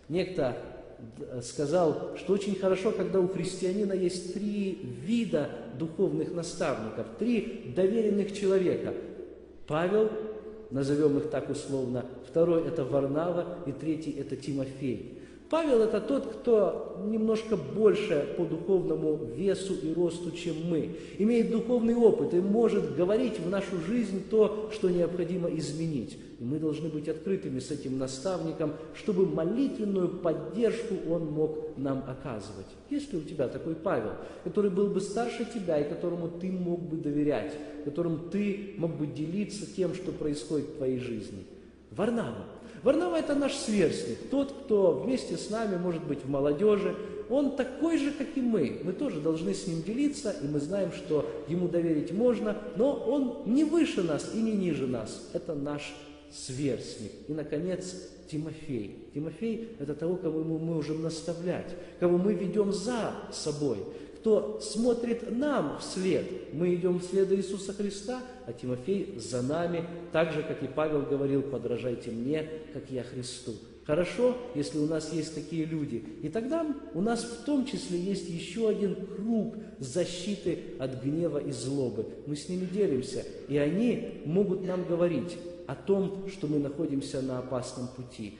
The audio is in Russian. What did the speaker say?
Некто сказал, что очень хорошо, когда у христианина есть 3 вида духовных наставников, 3 доверенных человека. Павел, назовем их так условно, второй – это Варнава, и третий – это Тимофей. Павел – это тот, кто немножко больше по духовному весу и росту, чем мы, имеет духовный опыт и может говорить в нашу жизнь то, что необходимо изменить. И мы должны быть открытыми с этим наставником, чтобы молитвенную поддержку он мог нам оказывать. Есть ли у тебя такой Павел, который был бы старше тебя и которому ты мог бы доверять, которым ты мог бы делиться тем, что происходит в твоей жизни? Варнава. Варнава – это наш сверстник, тот, кто вместе с нами, может быть, в молодежи. Он такой же, как и мы. Мы тоже должны с ним делиться, и мы знаем, что ему доверить можно, но он не выше нас и не ниже нас. Это наш сверстник. И, наконец, Тимофей. Тимофей – это того, кого мы можем наставлять, кого мы ведем за собой, кто смотрит нам вслед. Мы идем вслед Иисуса Христа, а Тимофей за нами, так же, как и Павел говорил: подражайте мне, как я Христу. Хорошо, если у нас есть такие люди. И тогда у нас в том числе есть еще один круг защиты от гнева и злобы. Мы с ними делимся, и они могут нам говорить о том, что мы находимся на опасном пути.